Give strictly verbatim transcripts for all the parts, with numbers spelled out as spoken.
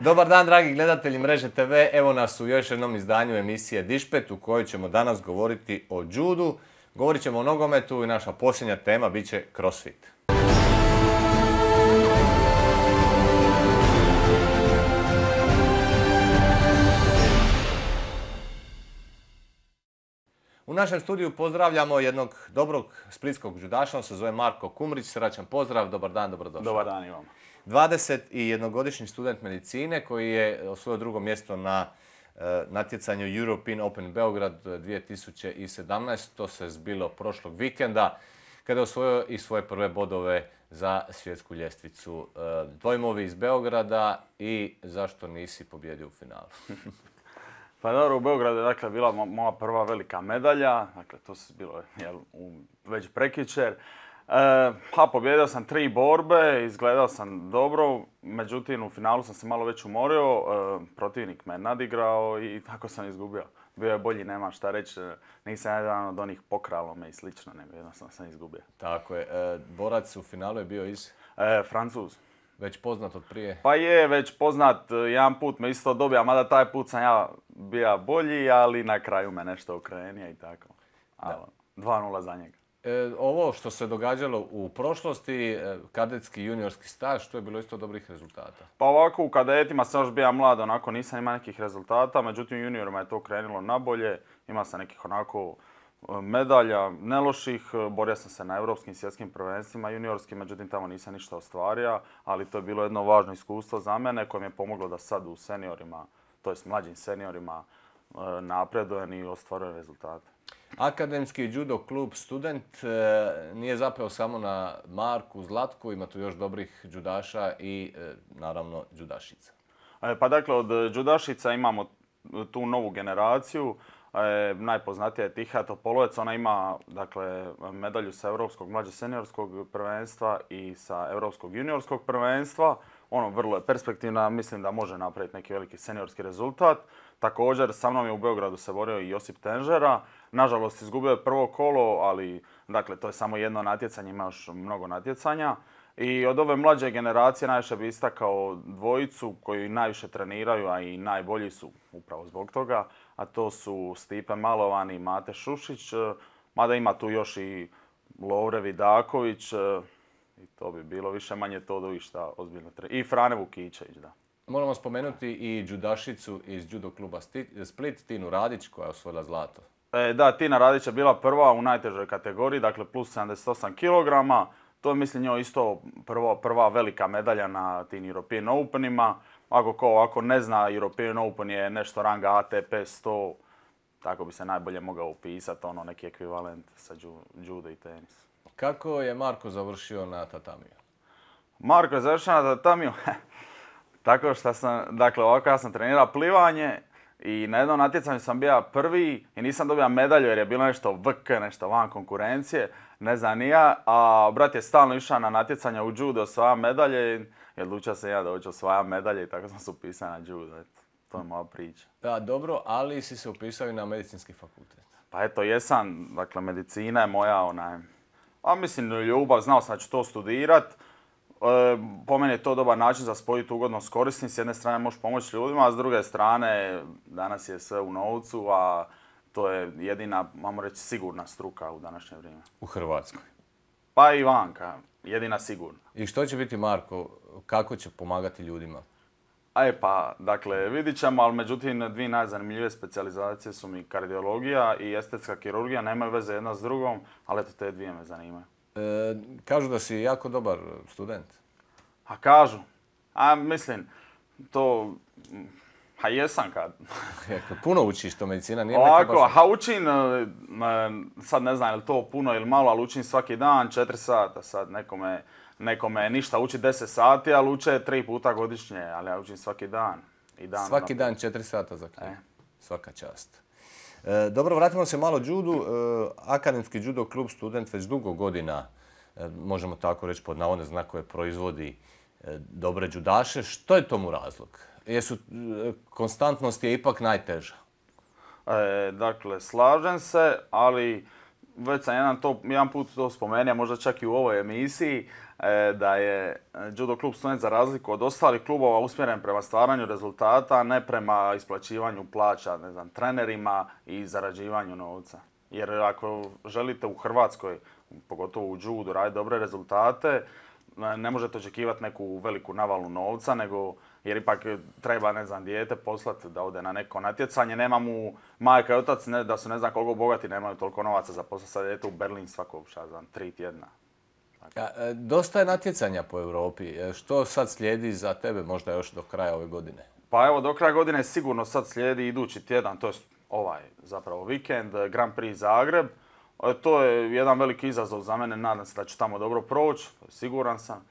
Dobar dan, dragi gledatelji Mreže te ve. Evo nas u još jednom izdanju emisije Dišpet u kojoj ćemo danas govoriti o judu. Govorit ćemo o nogometu i naša posljednja tema bit će crossfit. U našem studiju pozdravljamo jednog dobrog splitskog judaša, on se zove Marko Kumrić. Srdačan pozdrav, dobar dan, dobrodošao. Dobar dan i vama. dvadesetjednogodišnji student medicine koji je osvojio drugo mjesto na uh, natjecanju European Open Beograd dvije tisuće sedamnaeste. To se zbilo prošlog vikenda kada je osvojio i svoje prve bodove za svjetsku ljestvicu. Uh, dojmovi iz Beograda i zašto nisi pobjedio u finalu? Pa dobro, u Beogradu je dakle, bila moja prva velika medalja, dakle to se bilo jel, u, već prekjučer. E, pa pobjedio sam tri borbe, izgledao sam dobro, međutim u finalu sam se malo već umorio, e, protivnik me nadigrao i tako sam izgubio. Bio je bolji, nema šta reći, nisam jedan od onih pokralo me i slično, nego jednostavno sam izgubio. Tako je, e, borac u finalu je bio iz? E, Francuz. Već poznat od prije? Pa je, već poznat, jedan put me isto dobija, mada taj put sam ja bio bolji, ali na kraju me nešto okrenio i tako. dva nula za njega. E, ovo što se događalo u prošlosti, kadetski juniorski staž, to je bilo isto dobrih rezultata? Pa ovako, u kadetima sam još bio mlad, onako nisam imao nekih rezultata, međutim juniorima je to krenulo nabolje, imao sam nekih onako medalja, neloših, borio sam se na europskim svjetskim prvenstvima juniorskim, međutim tamo nisam ništa ostvario, ali to je bilo jedno važno iskustvo za mene koje mi je pomoglo da sad u seniorima, to jest mlađim seniorima, napredujem i ostvarujem rezultate. Akademski judo klub Student nije zapeo samo na Marku, Zlatku, ima tu još dobrih judaša i naravno judašica. Pa dakle, od judašica imamo tu novu generaciju. E, najpoznatija je Tiha Topolovac, ona ima dakle, medalju sa Europskog mlađe seniorskog prvenstva i sa Europskog juniorskog prvenstva. Ono vrlo je perspektivna, mislim da može napraviti neki veliki seniorski rezultat. Također sa mnom je u Beogradu se borio i Josip Tenžera. Nažalost izgubio je prvo kolo, ali dakle, to je samo jedno natjecanje, ima još mnogo natjecanja. I od ove mlađe generacije najviše bi istakao dvojicu koji najviše treniraju, a i najbolji su upravo zbog toga, a to su Stipe Malovan i Mate Šušić, mada ima tu još i Lovre Vidaković, i to bi bilo više manje to do išta ozbiljno trenira. I Frane Vukičević, da. Moramo spomenuti i judašicu iz judo kluba Split, Tinu Radić, koja je osvojila zlato. E, da, Tina Radić je bila prva u najtežoj kategoriji, dakle plus sedamdeset osam kilograma. To je, mislim, njoj isto prvo, prva velika medalja na tim European Openima. Ako ko ovako ne zna, European Open je nešto ranga A T P sto, tako bi se najbolje mogao upisati, ono neki ekvivalent sa judo i tenis. Kako je Marko završio na tatamiju? Marko je završio na tatamiju tako što sam, dakle ovako ja sam trenirao plivanje i na jednom natjecanju sam bio prvi i nisam dobio medalju jer je bilo nešto V K, nešto van konkurencije, ne znam ni ja, a brat je stalno išao na natjecanja u judo, osvaja medalje i odlučio sam ja da hoću osvaja medalje i tako sam se upisao na judo, eto, to je moja priča. Da, dobro, ali si se upisao i na medicinski fakultet. Pa eto, jesam, dakle medicina je moja onaj, a mislim ljubav, znao sam da ću to studirat. E, po meni je to dobar način za spojiti ugodno s korisnim. S jedne strane možeš pomoći ljudima, a s druge strane danas je sve u novcu, a to je jedina, možemo reći, sigurna struka u današnje vrijeme. U Hrvatskoj? Pa i vanka, jedina sigurna. I što će biti Marko, kako će pomagati ljudima? E pa, dakle, vidit ćemo, ali međutim dvije najzanimljivije specijalizacije su mi kardiologija i estetska kirurgija, nemaju veze jedna s drugom, ali eto te dvije me zanimaju. E, kažu da si jako dobar student. A kažu. A mislim, to... A jesam kad. Puno učiš, to medicina nije ovako, baš... a učim, sad ne znam je li to puno ili malo, ali učim svaki dan četiri sata. Sad nekome, nekome ništa uči deset sati, ali uče tri puta godišnje, ali ja učim svaki dan. I dan svaki dan četiri sata za knjigu. E. Svaka čast. E, dobro, vratimo se malo judu. E, Akademski judo klub Student već dugo godina, e, možemo tako reći pod navodne znakove, proizvodi e, dobre judaše. Što je tomu razlog? Jesu, e, konstantnost je ipak najteža. E, dakle, slažem se, ali već sam jedan, to, jedan put to spomenuo, možda čak i u ovoj emisiji. e, da je Judo klub Student za razliku od ostalih klubova usmjeren prema stvaranju rezultata, a ne prema isplaćivanju plaća, ne znam, trenerima i zarađivanju novca. Jer ako želite u Hrvatskoj, pogotovo u judu, raditi dobre rezultate, ne možete očekivati neku veliku navalu novca, nego jer ipak treba, ne znam, dijete poslati da ode na neko natjecanje. Nema mu majka i otac ne, da su ne znam koliko bogati, nemaju toliko novaca za poslati sa dijete u Berlin svako, šta znam, tri tjedna. A, e, dosta je natjecanja po Europi. E, Što sad slijedi za tebe možda još do kraja ove godine? Pa evo, do kraja godine sigurno sad slijedi idući tjedan, to je ovaj zapravo vikend, Grand Prix Zagreb. E, To je jedan veliki izazov za mene, nadam se da ću tamo dobro proći, siguran sam.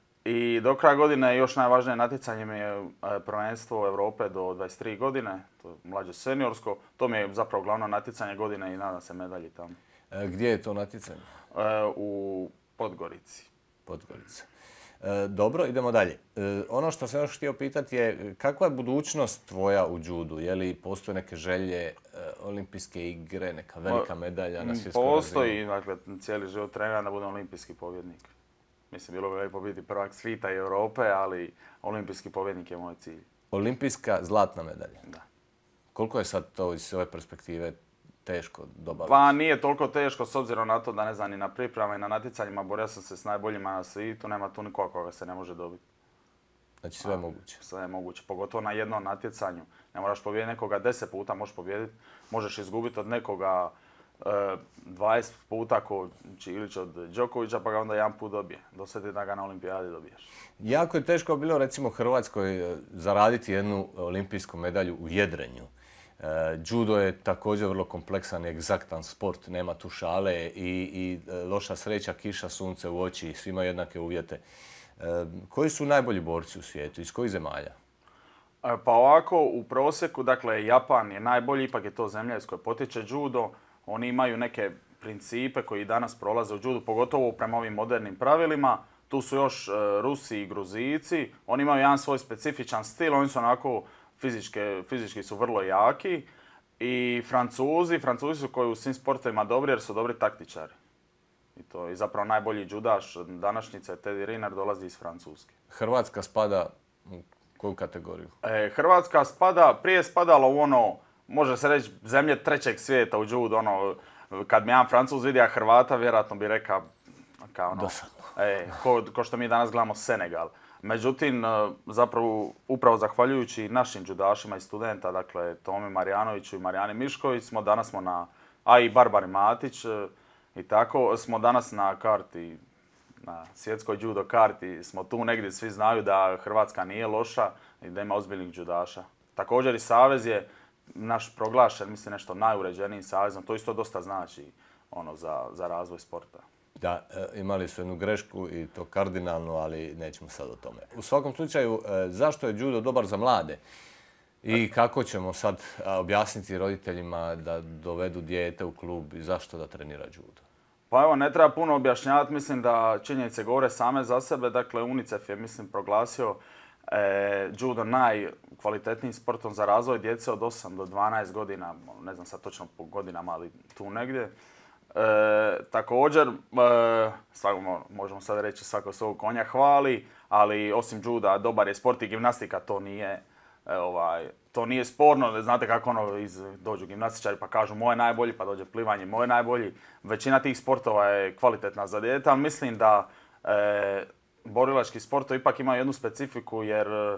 I do kraja godine još najvažnije natjecanje mi je e, prvenstvo Europe do dvadeset tri godine, to je mlađe seniorsko. To mi je zapravo glavno natjecanje godine i nadam se medalji tamo. E, Gdje je to natjecanje? E, U Podgorici. Podgorica. E, dobro, idemo dalje. E, ono što sam još htio pitati je kakva je budućnost tvoja u judu? Je li postoje neke želje, e, olimpijske igre, neka velika medalja na svjetskoj razini? Postoji, dakle, cijeli život treniram da budem olimpijski pobjednik. Mislim, bilo bi lijepo biti prvak svijeta i Europe, ali olimpijski pobjednik je moj cilj. Olimpijska zlatna medalja. Da. Koliko je sad to iz ove perspektive teško dobaviti? Pa nije toliko teško s obzirom na to da ne znam ni na pripremama i na natjecanjima borio sam se s najboljima na svijetu, nema tu nikoga koga se ne može dobiti. Znači sve je moguće. Sve je moguće, pogotovo na jednom natjecanju. Ne moraš pobijediti nekoga deset puta, možeš pobijediti, možeš izgubiti od nekoga e, dvadeset puta ko Čilić od Đokovića pa ga onda jedan put dobije. Dosjeti da ga na olimpijadi dobiješ. Jako je teško bilo recimo Hrvatskoj e, zaraditi jednu olimpijsku medalju u jedrenju. E, Judo je također vrlo kompleksan i egzaktan sport, nema tu šale i, i e, loša sreća, kiša, sunce u oči, svi imaju jednake uvjete. E, koji su najbolji borci u svijetu? Iz kojih zemalja? E, Pa ovako, u prosjeku, dakle, Japan je najbolji, ipak je to zemlja iz koje potiče judo. Oni imaju neke principe koji danas prolaze u judu, pogotovo prema ovim modernim pravilima. Tu su još e, Rusi i Gruzijci. Oni imaju jedan svoj specifičan stil, oni su onako fizičke, fizički su vrlo jaki. I Francuzi, Francuzi su koji u svim sportovima dobri jer su dobri taktičari. I to je zapravo najbolji judaš današnjice, Teddy Riner, dolazi iz Francuske. Hrvatska spada u koju kategoriju? E, Hrvatska spada, prije je spadala u ono, može se reći, zemlje trećeg svijeta u judu, ono, kad mi jedan Francuz vidio Hrvata, vjerojatno bi rekao, kao ono, Dosadno. e, ko, ko što mi danas gledamo Senegal. Međutim, e, zapravo, upravo zahvaljujući našim judašima i studenta, dakle, Tomi Marijanoviću i Marijani Mišković, smo danas smo na, a i Barbari Matić, e, i tako, smo danas na karti, na svjetskoj judo karti, smo tu negdje, svi znaju da Hrvatska nije loša i da ima ozbiljnih judaša. Također i savez je naš proglašen, mislim, nešto najuređenijim savezom, to isto dosta znači ono, za, za razvoj sporta. Da, e, imali su jednu grešku i to kardinalnu, ali nećemo sad o tome. U svakom slučaju, e, zašto je judo dobar za mlade? I kako ćemo sad a, objasniti roditeljima da dovedu dijete u klub i zašto da trenira judo? Pa evo, ne treba puno objašnjavati, mislim da činjenice govore same za sebe. Dakle, UNICEF je, mislim, proglasio e, judo najkvalitetnijim sportom za razvoj djece od osam do dvanaest godina, ne znam sad točno po godinama, ali tu negdje. E, također, e, svako, možemo sad reći svako svog konja hvali, ali osim juda dobar je sport i gimnastika, to nije, e, ovaj, to nije sporno. Znate kako ono, iz, dođu gimnastičari pa kažu moj je najbolji, pa dođe plivanje moj je najbolji. Većina tih sportova je kvalitetna za dijete, ali mislim da e, borilački sportovi ipak imaju jednu specifiku jer e,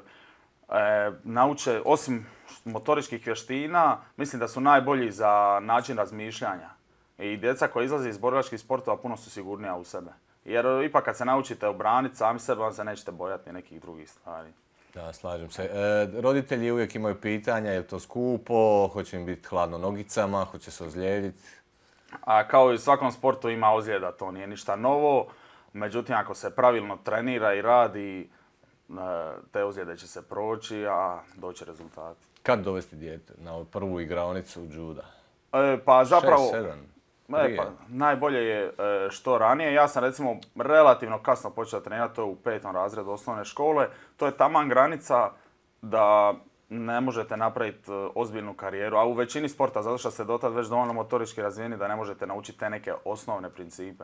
nauče, osim motoričkih vještina, mislim da su najbolji za način razmišljanja. I djeca koja izlaze iz borilačkih sportova puno su sigurnija u sebe. Jer ipak kad se naučite obraniti sami sebe, onda se nećete bojati nekih drugih stvari. Da, slažem se. E, roditelji uvijek imaju pitanja, je li to skupo, hoće im biti hladno nogicama, hoće se ozlijediti? A kao i u svakom sportu ima ozljeda, to nije ništa novo. Međutim, ako se pravilno trenira i radi, te ozljede će se proći, a doći rezultati. Kad dovesti dijete na prvu igraonicu juda? E, pa zapravo... šest sedam? E, pa, najbolje je e, što ranije. Ja sam recimo relativno kasno počeo trenirati, to je u petom razredu osnovne škole. To je taman granica da ne možete napraviti ozbiljnu karijeru, a u većini sporta, zato što ste dotad već dovoljno motorički razvijeni da ne možete naučiti te neke osnovne principe.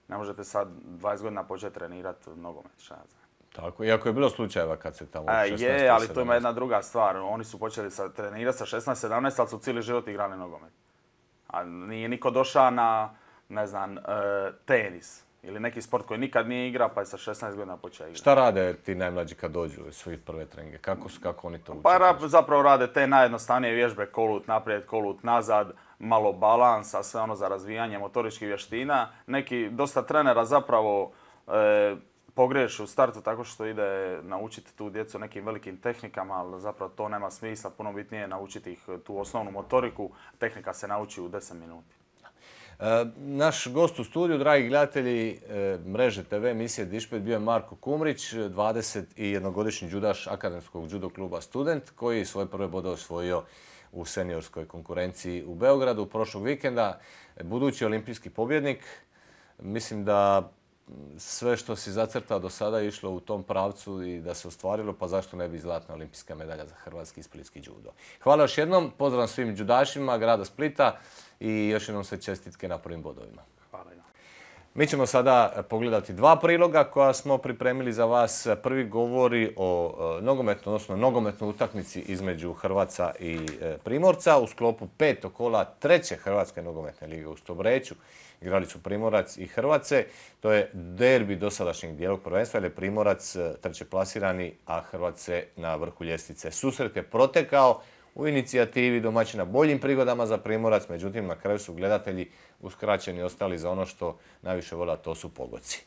Ne možete sad dvadeset godina početi trenirati nogomet, šta ja znam. Tako, iako je bilo slučajeva kad se tamo E, šesnaest je, ali to sedamnaest ima jedna druga stvar. Oni su počeli sa, trenirati sa šesnaest sedamnaest, ali su cijeli život igrali nogomet. A nije niko došao na, ne znam, e, tenis ili neki sport koji nikad nije igrao pa je sa šesnaest godina počeo igrati. Šta rade ti najmlađi kad dođu u svoje prve treninge? Kako, kako oni to uče? Pa ra, zapravo rade te najjednostavnije vježbe, kolut naprijed, kolut nazad, malo balansa, sve ono za razvijanje motoričkih vještina. Neki, dosta trenera zapravo e, pogriješi u startu tako što ide naučiti tu djecu nekim velikim tehnikama, ali zapravo to nema smisla, puno bitnije je naučiti ih tu osnovnu motoriku. Tehnika se nauči u deset minuti. E, naš gost u studiju, dragi gledatelji e, mreže te ve emisije Dišpet, bio je Marko Kumrić, dvadesetjednogodišnji džudaš Akademskog judo kluba Student, koji svoje prve bodove osvojio u seniorskoj konkurenciji u Beogradu prošlog vikenda. Budući olimpijski pobjednik, mislim da sve što si zacrtao do sada je išlo u tom pravcu i da se ostvarilo, pa zašto ne bi zlatna olimpijska medalja za hrvatski i splitski judo. Hvala još jednom, pozdrav svim džudašima grada Splita i još jednom sve čestitke na prvim bodovima. Hvala. Mi ćemo sada pogledati dva priloga koja smo pripremili za vas. Prvi govori o nogometnoj, odnosno nogometnoj utakmici između Hrvaca i Primorca u sklopu petog kola treće Hrvatske nogometne lige u Stobreću. Igrali su Primorac i Hrvace. To je derbi dosadašnjeg dijelog prvenstva, jer je Primorac treće plasirani, a Hrvace na vrhu ljestvice. Susret je protekao u inicijativi domaćina boljim prigodama za Primorac, međutim na kraju su gledatelji uskraćeni ostali za ono što najviše vole, a to su pogoci.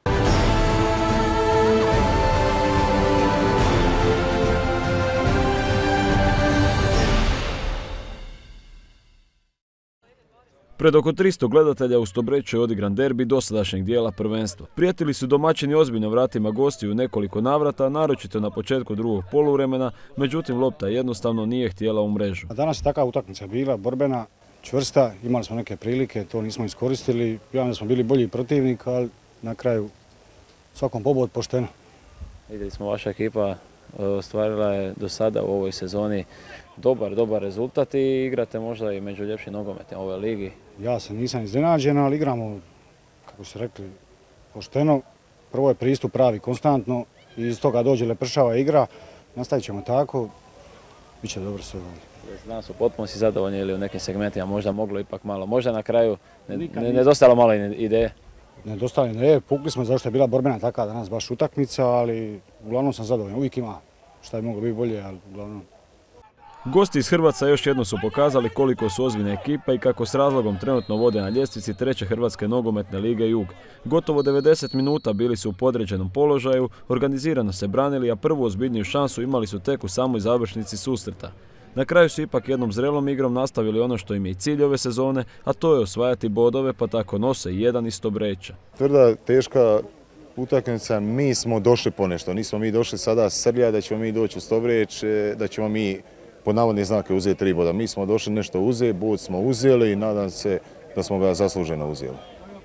Pred oko tristo gledatelja u Stobreću je odigran derbi dosadašnjeg dijela prvenstva. Prijatelji su domaćini ozbiljno vratima gostiju u nekoliko navrata, naročito na početku drugog poluvremena, međutim lopta jednostavno nije htjela u mrežu. Danas je takva utakmica bila, borbena, čvrsta, imali smo neke prilike, to nismo iskoristili. Ja da smo bili bolji protivnik, ali na kraju svakom pobod pošteno. Vidjeli smo, vaša ekipa ostvarila je do sada u ovoj sezoni dobar, dobar rezultat i igrate možda i među ljepšim nogometima ove ligi. Ja se nisam iznenađen, ali igramo, kako ste rekli, pošteno. Prvo je pristup pravi konstantno i iz toga dođe lepršava igra. Nastavit ćemo tako, bit će dobro sve dalje. Danas su potpuno si zadovoljni ili u nekim segmentima možda moglo ipak malo, možda na kraju ne, ne, nedostalo malo ideje? Nedostalo ideje, pukli smo zašto je bila borbena takva danas baš utakmica, ali uglavnom sam zadovoljan. Uvijek ima šta je moglo biti bolje, ali uglavnom... Gosti iz Hrvatska još jednom su pokazali koliko su ozbiljne ekipa i kako s razlogom trenutno vode na ljestvici treće Hrvatske nogometne lige Jug. Gotovo devedeset minuta bili su u podređenom položaju, organizirano se branili, a prvu ozbiljniju šansu imali su tek u samoj završnici susreta. Na kraju su ipak jednom zrelom igrom nastavili ono što im je i cilj ove sezone, a to je osvajati bodove, pa tako nose jedan iz Stobreća. Tvrda, teška utakmica, mi smo došli po nešto. Nismo mi došli sada srlja da ćemo mi doći u Stobreć, da ćemo mi pod navodne znake uzeti tri boda. Mi smo došli nešto uzeti, bod smo uzeli i nadam se da smo ga zasluženo uzeli.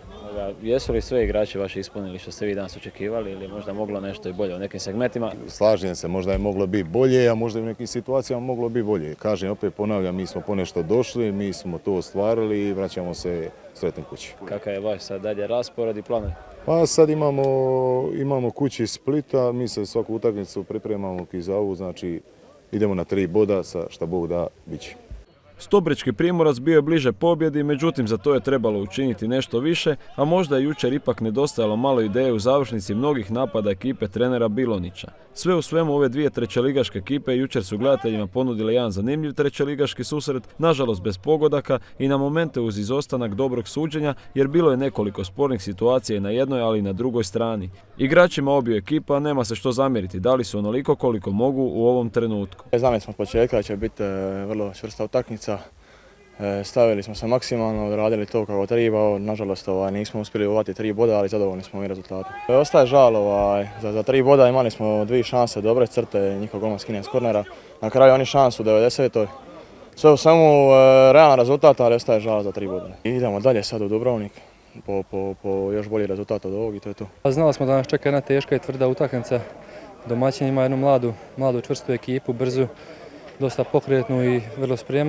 Jesu li sve igrači vaši ispunili što ste vi danas očekivali ili možda moglo nešto i bolje u nekim segmentima? Slažem se, možda je moglo biti bolje, a možda i u nekim situacijama moglo biti bolje. Kažem, opet ponavljam, mi smo po nešto došli, mi smo to ostvarili i vraćamo se sretni kući. Kakav je vaš sad dalje raspored i planovi? Pa sad imamo, imamo kući iz Splita, mi se svaku utakmicu pripremamo za ovu, znači idemo na tri boda, sa šta Bog da, bit će. Stobrečki Primorac bio je bliže pobjedi, međutim za to je trebalo učiniti nešto više, a možda je jučer ipak nedostajalo malo ideje u završnici mnogih napada ekipe trenera Bilonića. Sve u svemu ove dvije trećeligaške ekipe jučer su gledateljima ponudile jedan zanimljiv trećeligaški susret, nažalost bez pogodaka i na momente uz izostanak dobrog suđenja, jer bilo je nekoliko spornih situacija i na jednoj, ali i na drugoj strani. Igračima obiju ekipa nema se što zamjeriti, dali su onoliko koliko mogu u ovom trenutku. Znali smo od početka da će biti vrlo čvrsta utakmica. Stavili smo se maksimalno, radili to kako treba, nažalost ovaj, nismo uspjeli uvati tri boda, ali zadovoljni smo i rezultatom. Ostaje žal, ovaj, za, za tri boda imali smo dvije šanse, dobre crte, njihov golman skine s kornera. Na kraju oni šansu u devedesetoj. Sve u svemu realan rezultat, ali ostaje žal za tri boda. I idemo dalje sad u Dubrovnik po, po, po još bolji rezultat od ovog i to je to. Znali smo da nas čeka jedna teška i tvrda utakmica. Domaćin ima jednu mladu, mladu čvrstu ekipu, brzu, dosta pokretnu i vrlo spremnu.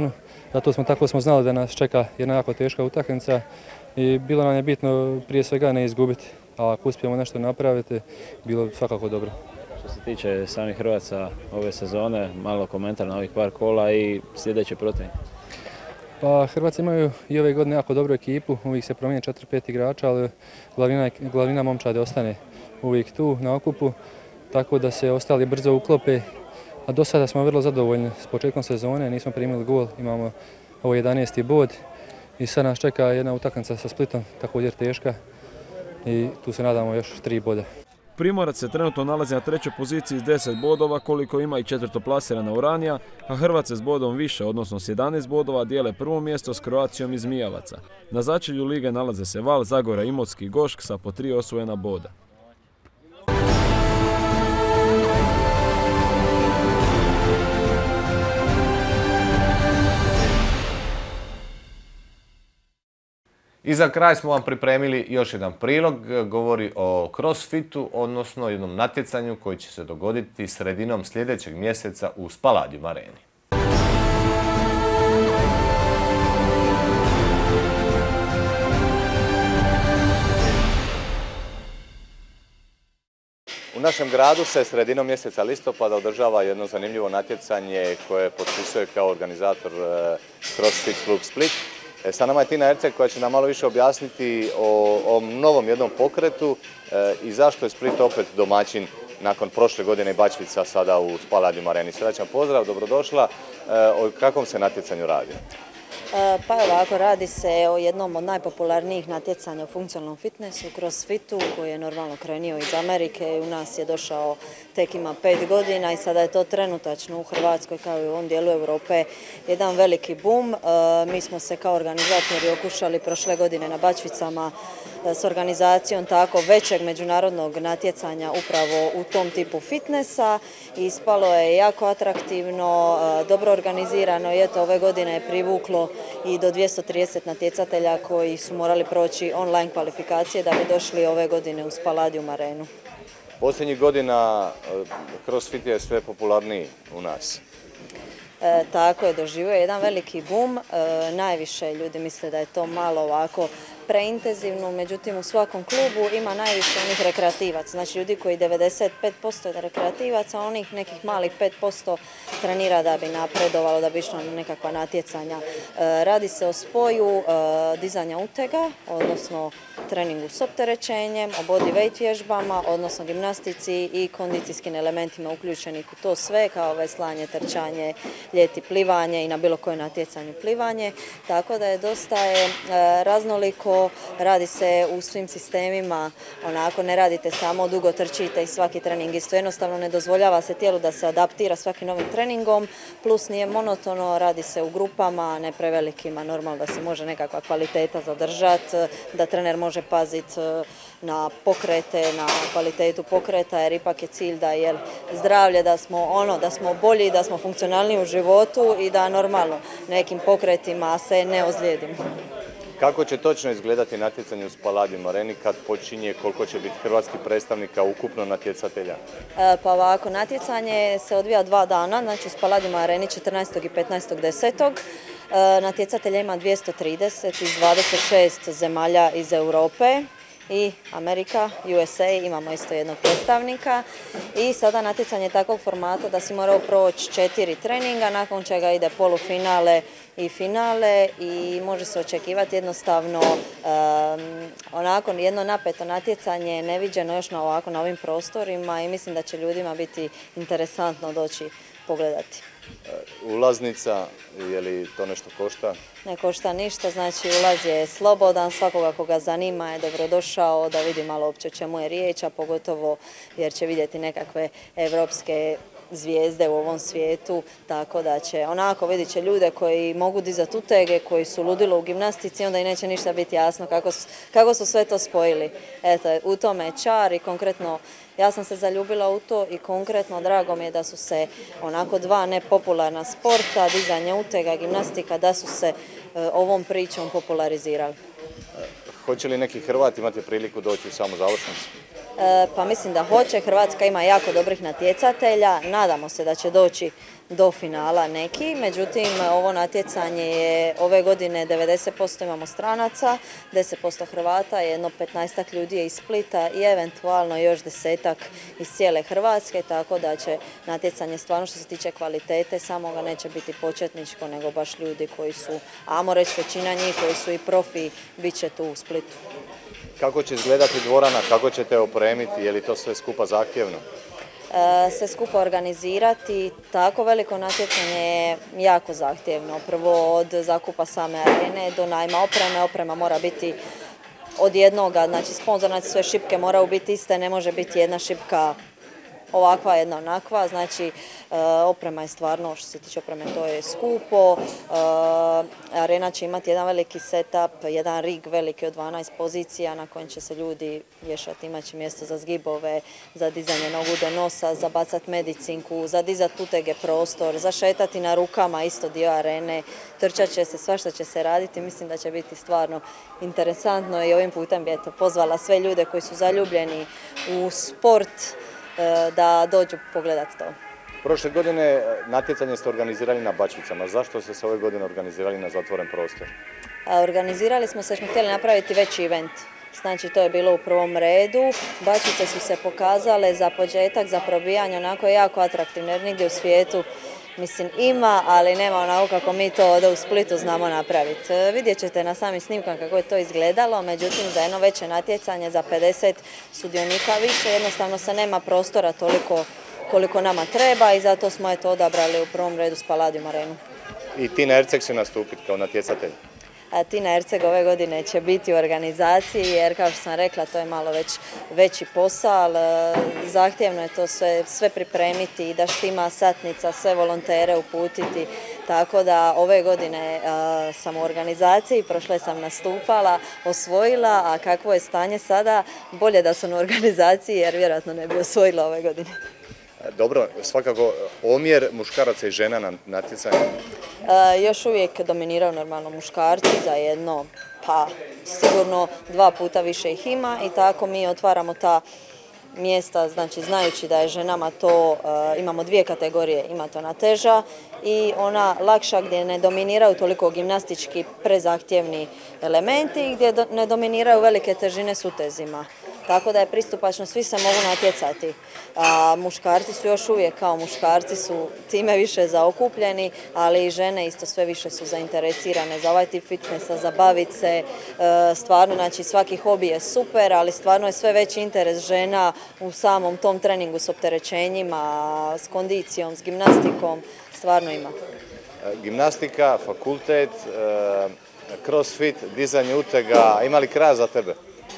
zato smo tako smo znali da nas čeka jedna jako teška utakmica i bilo nam je bitno prije svega ne izgubiti, a ako uspijemo nešto napraviti, bilo bi svakako dobro. Što se tiče samih Hrvaca ove sezone, malo komentar na ovih par kola i sljedeći protivnik. Pa Hrvatski imaju i ove godine jako dobru ekipu, uvijek se promijeni četiri pet igrača, ali glavnina, glavnina momčadi ostane uvijek tu na okupu, tako da se ostali brzo uklope. A do sada smo vrlo zadovoljni s početkom sezone, nismo primili gol, imamo ovo jedanaesti bod i sad nas čeka jedna utakmica sa Splitom, također teška i tu se nadamo još tri boda. Primorac se trenutno nalazi na trećoj poziciji s deset bodova, koliko ima i četvrtoplasirana Uranija, a Hrvatske s bodom više, odnosno s jedanaest bodova, dijele prvo mjesto s Croatiom iz Mijavaca. Na začelju lige nalaze se Val, Zagora, Imotski i Gošk sa po tri osvojena boda. I za kraj smo vam pripremili još jedan prilog, govori o crossfitu, odnosno jednom natjecanju koji će se dogoditi sredinom sljedećeg mjeseca u Spaladium areni. U našem gradu se sredinom mjeseca listopada održava jedno zanimljivo natjecanje koje potpisuje kao organizator CrossFit klub Split. Sa nama je Tina Erceg koja će nam malo više objasniti o ovom novom jednom pokretu i zašto je Split opet domaćin nakon prošle godine Bačvica sada u Spaladium areni. Srećan pozdrav, dobrodošla. O kakvom se natjecanju radi? Pa ovako, radi se o jednom od najpopularnijih natjecanja u funkcionalnom fitnessu, crossfitu, koji je normalno krenio iz Amerike i u nas je došao tek ima pet godina i sada je to trenutačno u Hrvatskoj kao i u ovom dijelu Europe jedan veliki boom. Mi smo se kao organizatori okušali prošle godine na Bačvicama s organizacijom tako većeg međunarodnog natjecanja upravo u tom tipu fitnessa i ispalo je jako atraktivno, dobro organizirano i eto ove godine je privuklo i do dvjesto trideset natjecatelja koji su morali proći online kvalifikacije da bi došli ove godine u Spaladium arenu. Posljednjih godina CrossFit je sve popularniji u nas. E, tako je, doživio je jedan veliki boom. E, najviše ljudi misle da je to malo ovako preintenzivno, međutim u svakom klubu ima najviše onih rekreativaca. Znači ljudi koji devedeset pet posto je rekreativaca, onih nekih malih pet posto trenira da bi napredovalo, da bi išlo na nekakva natjecanja. E, radi se o spoju e, dizanja utega, odnosno treningu s opterećenjem, o body weight vježbama, odnosno gimnastici i kondicijskim elementima uključenih u to sve, kao veslanje, trčanje, ljeti plivanje i na bilo koje natjecanju plivanje. Tako da je dosta je, e, raznoliko. Radi se u svim sistemima, onako ne radite samo dugo trčite i svaki trening isto. Jednostavno ne dozvoljava se tijelu da se adaptira svakim novim treningom, plus nije monotono, radi se u grupama, ne prevelikima, normalno da se može nekakva kvaliteta zadržati, da trener može paziti na pokrete, na kvalitetu pokreta, jer ipak je cilj da je zdravlje, da smo ono, da smo bolji, da smo funkcionalniji u životu i da normalno nekim pokretima se ne ozlijedimo. Kako će točno izgledati natjecanje u Spaladium areni, kad počinje, koliko će biti hrvatskih predstavnika ukupno natjecatelja? E, pa ovako, natjecanje se odvija dva dana, znači u Spaladium areni četrnaestog i petnaestog desetog E, natjecatelja ima dvjesto trideset iz dvadeset šest zemalja iz Europe i Amerika, U S A, imamo isto jednog predstavnika i sada natjecanje takvog formata da si morao proći četiri treninga, nakon čega ide polufinale i finale i može se očekivati jednostavno um, onako jedno napeto natjecanje, neviđeno još na ovako na ovim prostorima i mislim da će ljudima biti interesantno doći pogledati. Ulaznica, je li to nešto košta? Ne košta ništa, znači ulaz je slobodan, svakoga koga zanima je dobrodošao da vidi malo uopće o čemu je riječ, a pogotovo jer će vidjeti nekakve evropske zvijezde u ovom svijetu, tako da će onako vidjet će ljude koji mogu dizati utege, koji su ludilo u gimnastici, onda i neće ništa biti jasno kako su, kako su sve to spojili. Eto, u tome je čar i konkretno ja sam se zaljubila u to i konkretno drago mi je da su se onako dva nepopularna sporta, dizanje utega, gimnastika, da su se e, ovom pričom popularizirali. Hoće li neki Hrvat imati priliku doći u samu završnicu? Pa mislim da hoće. Hrvatska ima jako dobrih natjecatelja. Nadamo se da će doći do finala neki. Međutim, ovo natjecanje je ove godine devedeset posto imamo stranaca, deset posto Hrvata, jedno petnaestak ljudi je iz Splita i eventualno još desetak iz cijele Hrvatske, tako da će natjecanje stvarno što se tiče kvalitete samoga neće biti početničko, nego baš ljudi koji su, ajmo reći većina njih koji su i profi, bit će tu u Splitu. Kako će izgledati dvorana, kako ćete opremiti, je li to sve skupa zahtjevno? Sve skupa organizirati, tako veliko natjecanje je jako zahtjevno. Prvo od zakupa same arene do najma opreme, oprema mora biti od jednoga, znači sponzor, znači sve šipke moraju biti iste, ne može biti jedna šipka ovakva, jedna onakva, znači oprema je stvarno, što se tiče opreme, to je skupo. Arena će imati jedan veliki setup, jedan rig veliki od dvanaest pozicija na kojem će se ljudi vješati, imat će mjesto za zgibove, za dizanje nogu do nosa, za bacat medicinku, za dizat utege prostor, za šetati na rukama, isto dio arene, trčat će se, svašta će se raditi, mislim da će biti stvarno interesantno i ovim putem bi eto pozvala sve ljude koji su zaljubljeni u sport da dođu pogledati to. Prošle godine natjecanje ste organizirali na Bačvicama. Zašto ste se ove godine organizirali na zatvoren prostor? Organizirali smo se, smo htjeli napraviti veći event. Znači to je bilo u prvom redu. Bačvice su se pokazale za početak, za probijanje, onako jako atraktivne, jer nigdje u svijetu mislim ima, ali nema onako kako mi to ovdje u Splitu znamo napraviti. Vidjet ćete na samim snimkama kako je to izgledalo, međutim za jedno veće natjecanje, za pedeset sudionika više, jednostavno se nema prostora toliko koliko nama treba i zato smo eto odabrali u prvom redu Spaladium arenu. I Tina Erceg će nastupiti kao natjecatelj? A Tina Erceg ove godine će biti u organizaciji jer kao što sam rekla to je malo već veći posao, zahtjevno je to sve, sve pripremiti, da štima satnica, sve volontere uputiti, tako da ove godine a, sam u organizaciji, prošle sam nastupala, osvojila, a kakvo je stanje sada, bolje da sam u organizaciji jer vjerojatno ne bi osvojila ove godine. Dobro, svakako omjer muškaraca i žena na natjecanju? E, još uvijek dominiraju normalno muškarci za jedno, pa sigurno dva puta više ih ima i tako mi otvaramo ta mjesta, znači znajući da je ženama to, e, imamo dvije kategorije, ima to ona teža i ona lakša gdje ne dominiraju toliko gimnastički prezahtjevni elementi i gdje do, ne dominiraju velike težine s utezima. Tako da je pristupačno, svi se mogu natjecati. A, muškarci su još uvijek kao muškarci su time više zaokupljeni, ali i žene isto sve više su zainteresirane za ovaj tip fitnessa, za bavit se. E, stvarno, znači svaki hobi je super, ali stvarno je sve veći interes žena u samom tom treningu s opterećenjima, s kondicijom, s gimnastikom, stvarno ima. Gimnastika, fakultet, crossfit, dizanje utega, ima li kraja za tebe?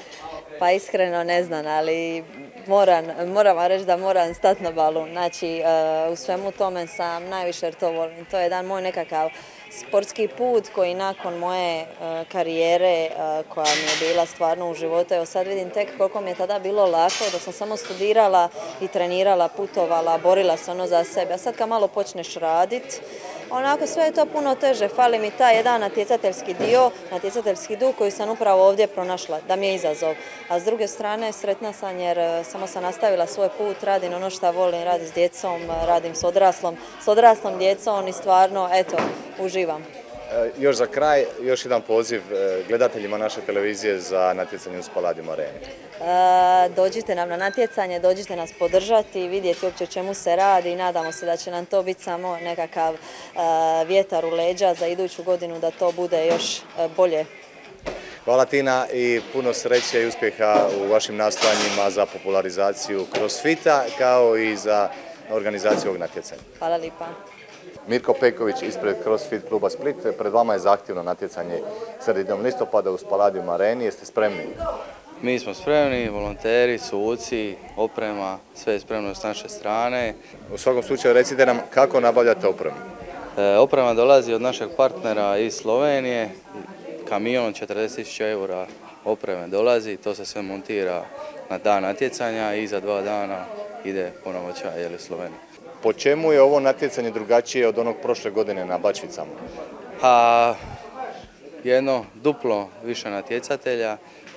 Pa iskreno ne znam, ali moram, moram vam reći da moram stati na balun. Znači, u svemu tome sam najviše jer to volim. To je jedan moj nekakav sportski put koji nakon moje karijere koja mi je bila stvarno u životu, evo sad vidim tek koliko mi je tada bilo lako, da sam samo studirala i trenirala, putovala, borila se ono za sebe. A sad kad malo počneš radit, onako sve je to puno teže, fali mi taj jedan natjecateljski dio, natjecateljski duh koji sam upravo ovdje pronašla, da mi je izazov. A s druge strane sretna sam jer samo sam nastavila svoj put, radim ono što volim, radim s djecom, radim s odraslom, s odraslom djecom i stvarno, eto, uživam. E, još za kraj, još jedan poziv gledateljima naše televizije za natjecanje u Spaladium areni. E, dođite nam na natjecanje, dođite nas podržati, vidjeti uopće o čemu se radi i nadamo se da će nam to biti samo nekakav e, vjetar u leđa za iduću godinu da to bude još e, bolje. Hvala Tina i puno sreće i uspjeha u vašim nastojanjima za popularizaciju crossfita kao i za organizaciju ovog natjecanja. Hvala lipa. Mirko Peković ispred CrossFit kluba Split. Pred vama je zahtjevno natjecanje sredinom listopada u Spaladium areni. Jeste spremni? Mi smo spremni, volonteri, suci, oprema, sve je spremno s naše strane. U svakom slučaju recite nam kako nabavljate opremu? E, oprema dolazi od našeg partnera iz Slovenije. Kamion četrdeset tisuća eura opreme dolazi, to se sve montira na dan natjecanja i za dva dana ide ponovo čaj ili Slovenija. Po čemu je ovo natjecanje drugačije od onog prošle godine na Bačvicama? Pa jedno duplo više natjecatelja,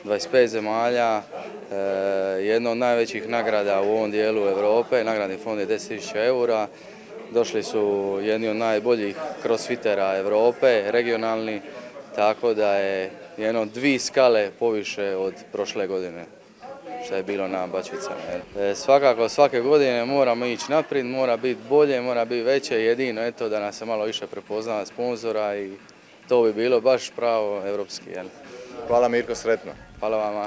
dvadeset pet zemalja, jedna od najvećih nagrada u ovom dijelu Europe, nagradni fond je deset tisuća eura. Došli su jedni od najboljih crossfitera Europe, regionalni, tako da je jedno dvije skale poviše od prošle godine što je bilo na Bačvicama. E, svakako svake godine moramo ići naprijed, mora biti bolje, mora biti veće, jedino eto da nas se malo više prepoznava sponzora i to bi bilo baš pravo evropski. Jel? Hvala Mirko, sretno. Hvala vama.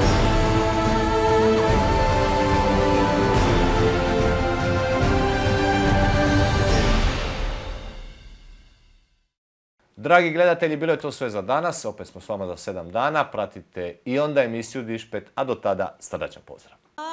Dragi gledatelji, bilo je to sve za danas. Opet smo s vama za sedam dana. Pratite i onda emisiju Dišpet, a do tada srdačan pozdrav.